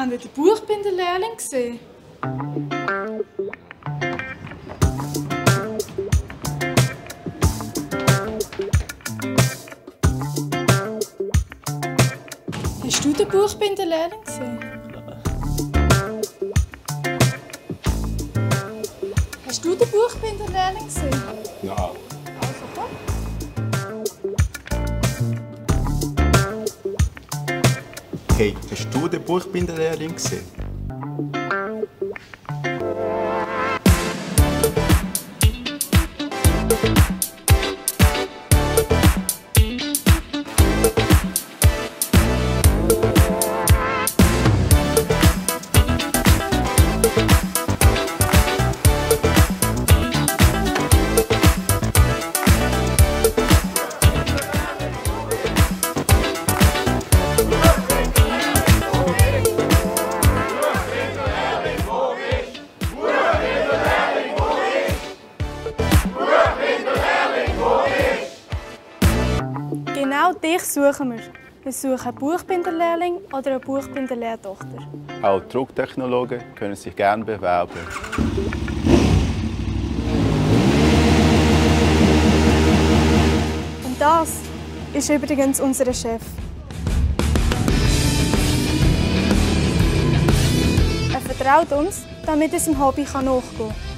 Habt ihr den Buchbinderlehrling gesehen? Hast du den Buchbinderlehrling gesehen? Hast du den Buchbinderlehrling gesehen? Ja. Also komm. Hey, hast du den Buchbinderlehrling gesehen? Genau dich suchen wir. Wir suchen einen Buchbinderlehrling oder eine Buchbinderlehrtochter. Auch Drucktechnologen können sich gerne bewerben. Und das ist übrigens unser Chef. Er vertraut uns, damit er seinem Hobby nachgehen kann.